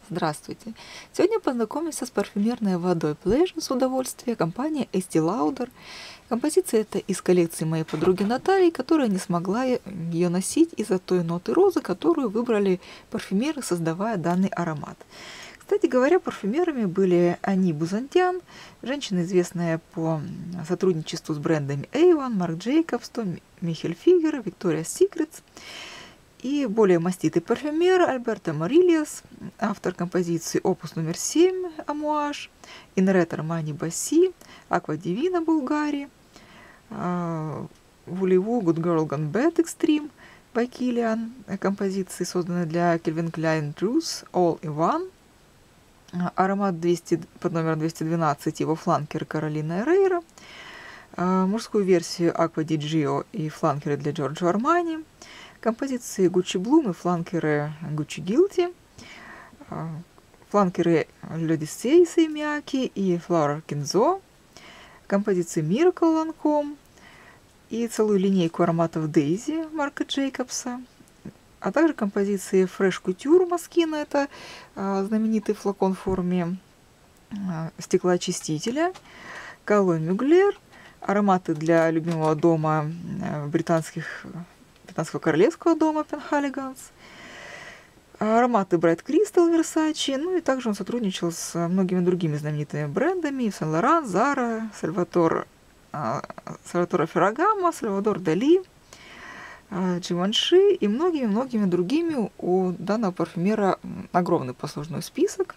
Здравствуйте! Сегодня познакомимся с парфюмерной водой Pleasure с удовольствием компании Estée Lauder. Композиция эта из коллекции моей подруги Натальи, которая не смогла ее носить из-за той ноты розы, которую выбрали парфюмеры, создавая данный аромат. Кстати говоря, парфюмерами были Ани Бузандян, женщина, известная по сотрудничеству с брендами Avon, Marc Jacobs, Tommy Hilfiger, Victoria's Secret. И более маститый парфюмер Альберто Морильяс, автор композиции «Опус номер 7» Амуаж, Инрет Армани Басси, Аква Дивина Булгари, Вулеву Good Girl Gone Bad Extreme by Kilian, композиции, созданные для Calvin Klein Drews All in One, аромат 200, под номером 212 его фланкер Каролина Эрейра, мужскую версию Аква Ди Джио и фланкеры для Джорджо Армани, композиции Gucci Bloom и фланкеры Gucci Guilty, фланкеры L'Odyssey Сеймиаки и Flower Kenzo, композиции Miracle Lancome и целую линейку ароматов Daisy Марка Джейкобса, а также композиции Fresh Couture Москина, это знаменитый флакон в форме стеклоочистителя, Cologne Mugler, ароматы для любимого дома британского королевского дома Penhaligon's, ароматы Bright Crystal Versace, ну и также он сотрудничал с многими другими знаменитыми брендами: Saint Laurent, Zara, Salvatore Ferragamo, Salvador Dali, Givenchy и многими-многими другими. У данного парфюмера огромный послужной список.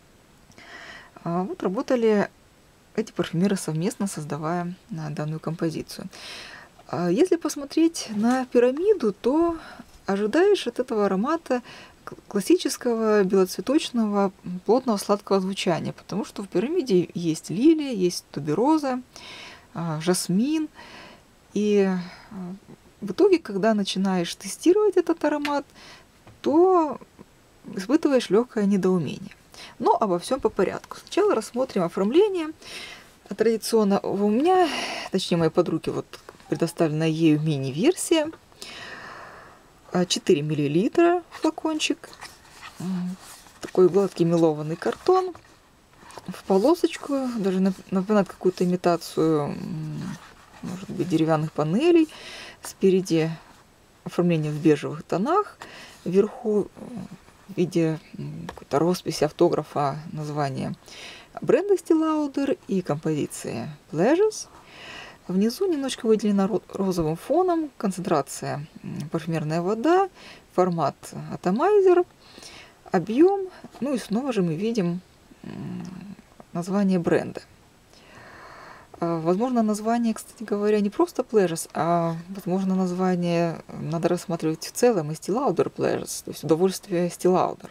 Вот работали эти парфюмеры совместно, создавая данную композицию. Если посмотреть на пирамиду, то ожидаешь от этого аромата классического белоцветочного плотного сладкого звучания, потому что в пирамиде есть лилия, есть тубероза, жасмин. И в итоге, когда начинаешь тестировать этот аромат, то испытываешь легкое недоумение. Но обо всем по порядку. Сначала рассмотрим оформление. Традиционно у меня, точнее моей подруги, вот предоставлена ею мини-версия. 4 мл флакончик. Такой гладкий мелованный картон. В полосочку, даже напоминает какую-то имитацию, может быть, деревянных панелей. Спереди оформление в бежевых тонах. Вверху в виде какой-то росписи автографа названия бренда Estée Lauder и композиции Pleasures. Внизу немножко выделена розовым фоном, концентрация парфюмерная вода, формат атомайзер, объем, ну и снова же мы видим название бренда. Возможно, название, кстати говоря, не просто Pleasures, а возможно, название надо рассматривать в целом Estée Lauder Pleasures, то есть удовольствие Estée Lauder.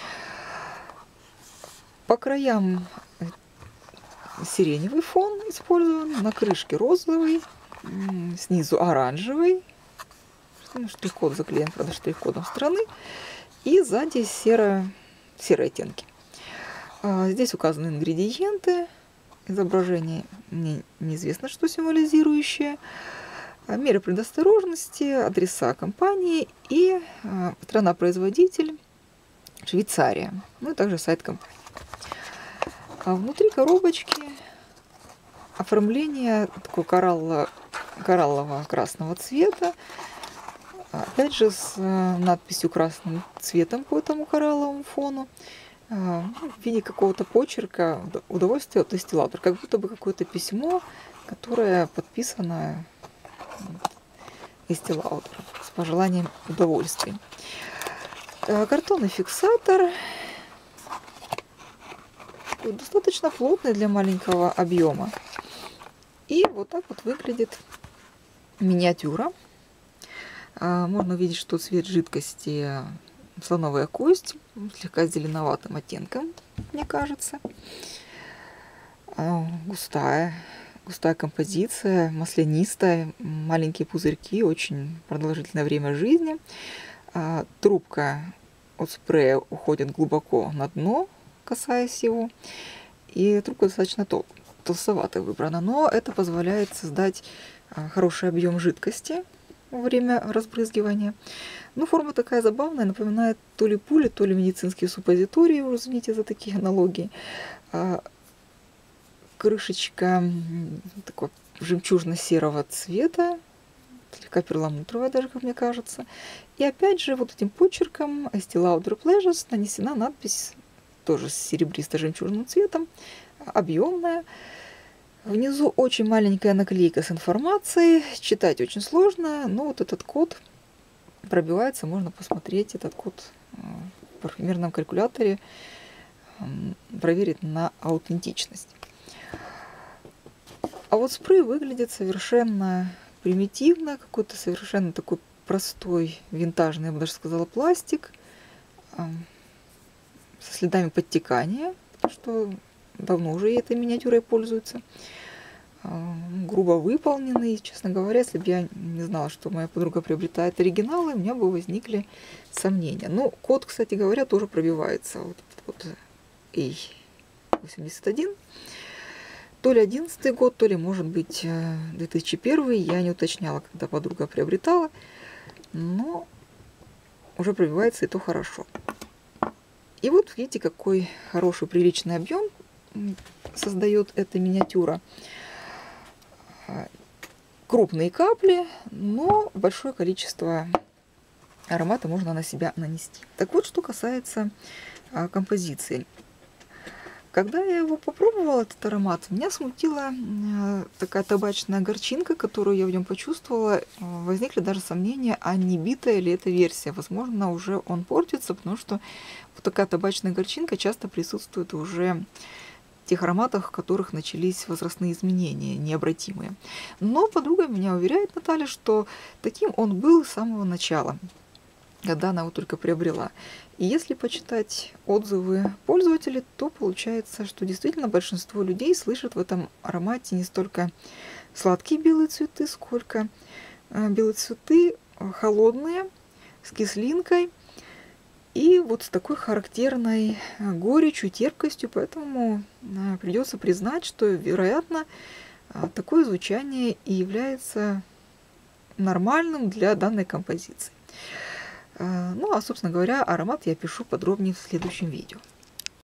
По краям сиреневый фон использован, на крышке розовый, снизу оранжевый, штрих-код заклеен, правда, штрих-кодом страны, и сзади серые оттенки. Здесь указаны ингредиенты, изображение неизвестно, что символизирующее, меры предосторожности, адреса компании и страна-производитель Швейцария, ну и также сайт компании. А внутри коробочки оформление такого кораллово-красного цвета, опять же с надписью красным цветом по этому коралловому фону, в виде какого-то почерка «Удовольствие от Estée Lauder», как будто бы какое-то письмо, которое подписано Estée Lauder с пожеланием удовольствия. Картонный фиксатор. Достаточно плотный для маленького объема. И вот так вот выглядит миниатюра. Можно увидеть, что цвет жидкости слоновая кость, слегка зеленоватым оттенком, мне кажется. Густая композиция, маслянистая, маленькие пузырьки, очень продолжительное время жизни. Трубка от спрея уходит глубоко на дно, касаясь его, и трубка достаточно толстовато выбрана, но это позволяет создать хороший объем жидкости во время разбрызгивания. Ну, форма такая забавная, напоминает то ли пули, то ли медицинские суппозитории, вы извините за такие аналогии. Крышечка такого жемчужно-серого цвета, слегка перламутровая даже, как мне кажется. И опять же вот этим почерком Estee Lauder Pleasures нанесена надпись тоже с серебристо-жемчужным цветом, объемная. Внизу очень маленькая наклейка с информацией, читать очень сложно, но вот этот код пробивается, можно посмотреть этот код в парфюмерном калькуляторе, проверить на аутентичность. А вот спрей выглядит совершенно примитивно, какой-то совершенно такой простой, винтажный, я бы даже сказала, пластик, со следами подтекания, потому что давно уже этой миниатюрой пользуются. Грубо выполненный. Честно говоря, если бы я не знала, что моя подруга приобретает оригиналы, у меня бы возникли сомнения. Ну, код, кстати говоря, тоже пробивается. Вот A81. То ли 11-й год, то ли, может быть, 2001. Я не уточняла, когда подруга приобретала. Но уже пробивается, и то хорошо. И вот видите, какой хороший, приличный объем создает эта миниатюра. Крупные капли, но большое количество аромата можно на себя нанести. Так вот, что касается композиции. Когда я его попробовала, этот аромат, меня смутила такая табачная горчинка, которую я в нем почувствовала. Возникли даже сомнения, а не битая ли эта версия. Возможно, уже он портится, потому что вот такая табачная горчинка часто присутствует уже в тех ароматах, в которых начались возрастные изменения, необратимые. Но подруга меня уверяет, Наталья, что таким он был с самого начала, когда она его только приобрела. И если почитать отзывы пользователей, то получается, что действительно большинство людей слышат в этом аромате не столько сладкие белые цветы, сколько белые цветы холодные, с кислинкой и вот с такой характерной горечью, терпкостью. Поэтому придется признать, что, вероятно, такое звучание и является нормальным для данной композиции. Ну, а, собственно говоря, аромат я пишу подробнее в следующем видео.